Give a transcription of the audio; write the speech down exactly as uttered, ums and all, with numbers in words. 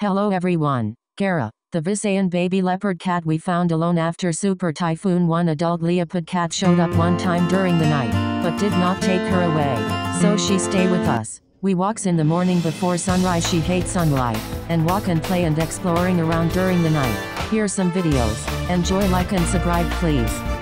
Hello everyone. Gera, the Visayan baby leopard cat we found alone after Super Typhoon. One adult leopard cat showed up one time during the night, but did not take her away, so she stay with us. We walks in the morning before sunrise. She hates sunlight, and walk and play and exploring around during the night. Here's some videos. Enjoy, like and subscribe please.